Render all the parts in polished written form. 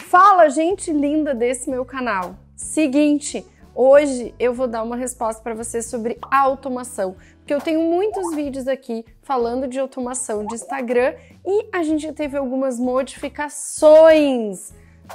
Fala, gente linda desse meu canal. Seguinte, hoje eu vou dar uma resposta para você sobre automação, porque eu tenho muitos vídeos aqui falando de automação de Instagram e a gente teve algumas modificações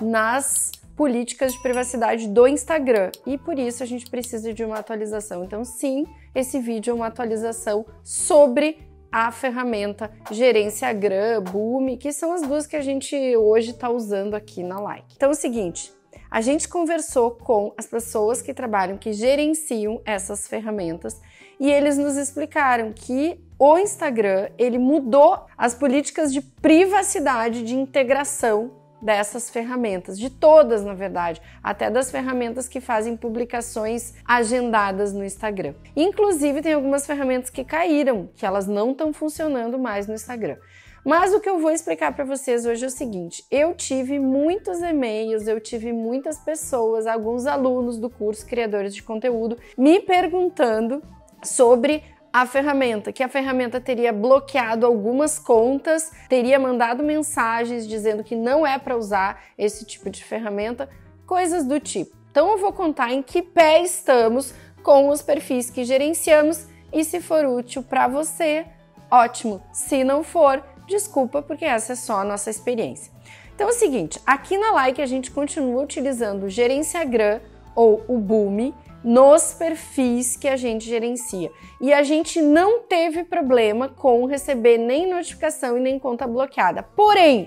nas políticas de privacidade do Instagram e por isso a gente precisa de uma atualização. Então sim, esse vídeo é uma atualização sobre a ferramenta Gerenciagram, Boom, que são as duas que a gente hoje está usando aqui na Like. Então é o seguinte, a gente conversou com as pessoas que trabalham, que gerenciam essas ferramentas e eles nos explicaram que o Instagram, ele mudou as políticas de privacidade, de integração dessas ferramentas, de todas na verdade, até das ferramentas que fazem publicações agendadas no Instagram. Inclusive tem algumas ferramentas que caíram, que elas não estão funcionando mais no Instagram. Mas o que eu vou explicar para vocês hoje é o seguinte, eu tive muitos e-mails, eu tive muitas pessoas, alguns alunos do curso Criadores de Conteúdo, me perguntando sobre a ferramenta, que a ferramenta teria bloqueado algumas contas, teria mandado mensagens dizendo que não é para usar esse tipo de ferramenta, coisas do tipo. Então eu vou contar em que pé estamos com os perfis que gerenciamos e se for útil para você, ótimo. Se não for, desculpa, porque essa é só a nossa experiência. Então é o seguinte, aqui na Like a gente continua utilizando o Gerenciagram ou o Boom nos perfis que a gente gerencia. E a gente não teve problema com receber nem notificação e nem conta bloqueada. Porém,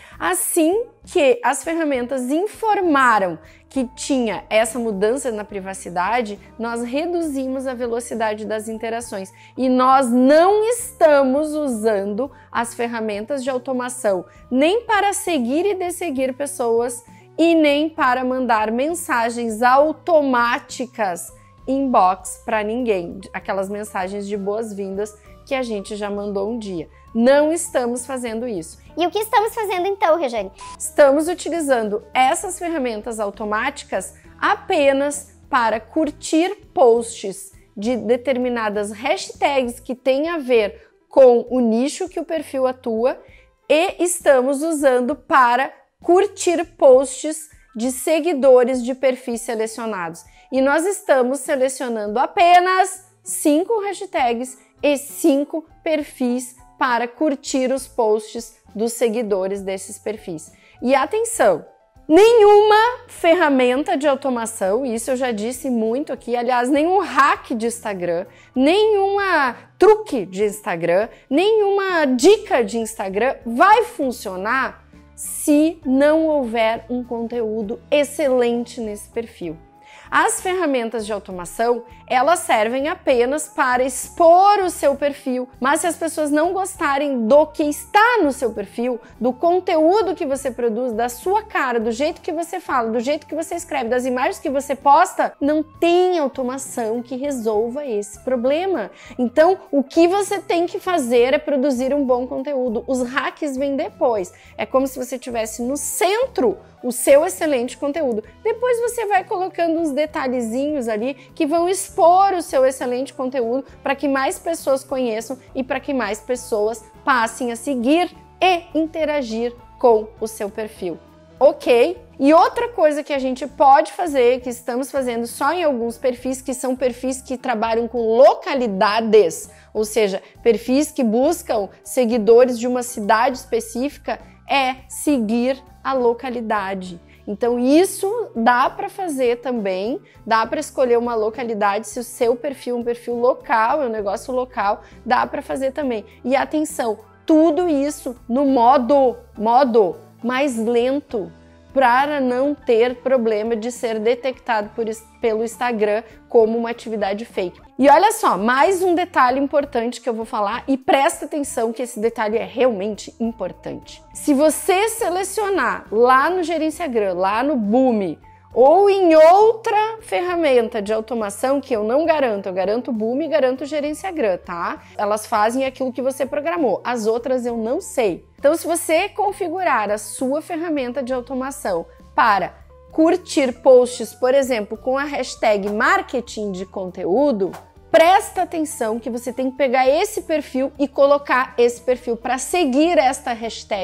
assim que as ferramentas informaram que tinha essa mudança na privacidade, nós reduzimos a velocidade das interações e nós não estamos usando as ferramentas de automação nem para seguir e desseguir pessoas e nem para mandar mensagens automáticas inbox para ninguém, aquelas mensagens de boas-vindas que a gente já mandou um dia. Não estamos fazendo isso. E o que estamos fazendo então, Regiane? Estamos utilizando essas ferramentas automáticas apenas para curtir posts de determinadas hashtags que têm a ver com o nicho que o perfil atua e estamos usando para curtir posts de seguidores de perfis selecionados. E nós estamos selecionando apenas 5 hashtags e 5 perfis para curtir os posts dos seguidores desses perfis. E atenção, nenhuma ferramenta de automação, isso eu já disse muito aqui, aliás, nenhum hack de Instagram, nenhuma truque de Instagram, nenhuma dica de Instagram vai funcionar se não houver um conteúdo excelente nesse perfil. As ferramentas de automação, elas servem apenas para expor o seu perfil, mas se as pessoas não gostarem do que está no seu perfil, do conteúdo que você produz, da sua cara, do jeito que você fala, do jeito que você escreve, das imagens que você posta, não tem automação que resolva esse problema. Então, o que você tem que fazer é produzir um bom conteúdo. Os hacks vêm depois. É como se você tivesse no centro o seu excelente conteúdo. Depois você vai colocando uns detalhezinhos ali que vão expor o seu excelente conteúdo para que mais pessoas conheçam e para que mais pessoas passem a seguir e interagir com o seu perfil. Ok? E outra coisa que a gente pode fazer, que estamos fazendo só em alguns perfis, que são perfis que trabalham com localidades, ou seja, perfis que buscam seguidores de uma cidade específica, é seguir a localidade. Então isso dá para fazer também, dá para escolher uma localidade, se o seu perfil é um perfil local, é um negócio local, dá para fazer também. E atenção, tudo isso no modo mais lento, para não ter problema de ser detectado pelo Instagram como uma atividade fake. E olha só, mais um detalhe importante que eu vou falar e presta atenção que esse detalhe é realmente importante. Se você selecionar lá no Gerenciagram, lá no Boom, ou em outra ferramenta de automação que eu não garanto, eu garanto o Boom e garanto o Gerenciagram, tá? Elas fazem aquilo que você programou, as outras eu não sei. Então, se você configurar a sua ferramenta de automação para curtir posts, por exemplo, com a hashtag marketing de conteúdo, presta atenção que você tem que pegar esse perfil e colocar esse perfil para seguir esta hashtag.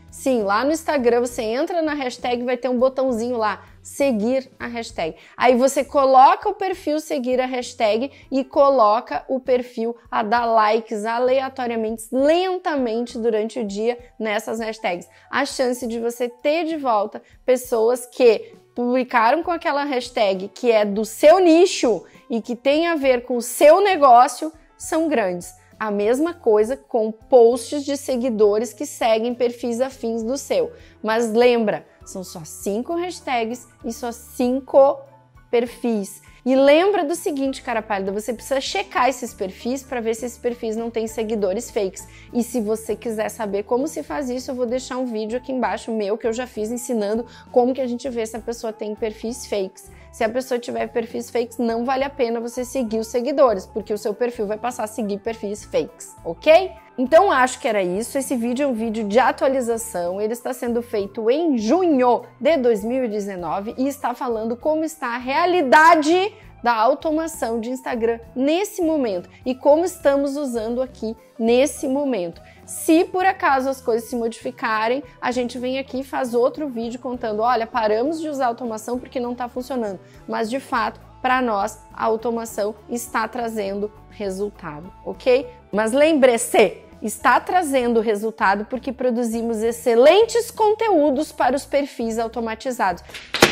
Sim, lá no Instagram você entra na hashtag e vai ter um botãozinho lá, seguir a hashtag. Aí você coloca o perfil seguir a hashtag e coloca o perfil a dar likes aleatoriamente, lentamente durante o dia nessas hashtags. A chance de você ter de volta pessoas que publicaram com aquela hashtag que é do seu nicho e que tem a ver com o seu negócio são grandes. A mesma coisa com posts de seguidores que seguem perfis afins do seu. Mas lembra, são só 5 hashtags e só 5 perfis. E lembra do seguinte, cara pálida, você precisa checar esses perfis para ver se esses perfis não têm seguidores fakes. E se você quiser saber como se faz isso, eu vou deixar um vídeo aqui embaixo meu que eu já fiz ensinando como que a gente vê se a pessoa tem perfis fakes. Se a pessoa tiver perfis fakes, não vale a pena você seguir os seguidores, porque o seu perfil vai passar a seguir perfis fakes, ok? Então acho que era isso. Esse vídeo é um vídeo de atualização, ele está sendo feito em junho de 2019 e está falando como está a realidade da automação de Instagram nesse momento e como estamos usando aqui nesse momento. Se por acaso as coisas se modificarem, a gente vem aqui e faz outro vídeo contando, olha, paramos de usar automação porque não está funcionando, mas de fato, para nós, a automação está trazendo resultado, ok? Mas lembre-se, está trazendo resultado porque produzimos excelentes conteúdos para os perfis automatizados.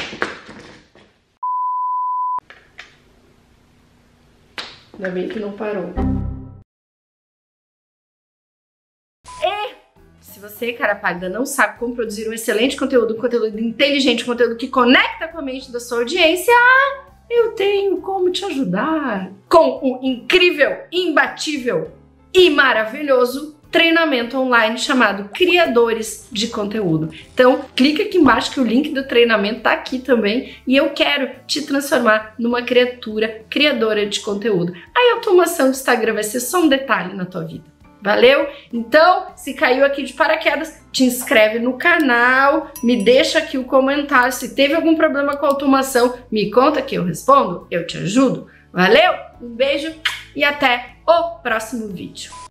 Ainda bem que não parou. Se você, cara pálida, não sabe como produzir um excelente conteúdo, um conteúdo inteligente, um conteúdo que conecta com a mente da sua audiência, eu tenho como te ajudar com um incrível, imbatível e maravilhoso treinamento online chamado Criadores de Conteúdo. Então, clica aqui embaixo que o link do treinamento tá aqui também e eu quero te transformar numa criadora de conteúdo. A automação do Instagram vai ser só um detalhe na tua vida. Valeu? Então, se caiu aqui de paraquedas, te inscreve no canal, me deixa aqui o comentário. Se teve algum problema com a automação, me conta que eu respondo, eu te ajudo. Valeu? Um beijo e até o próximo vídeo.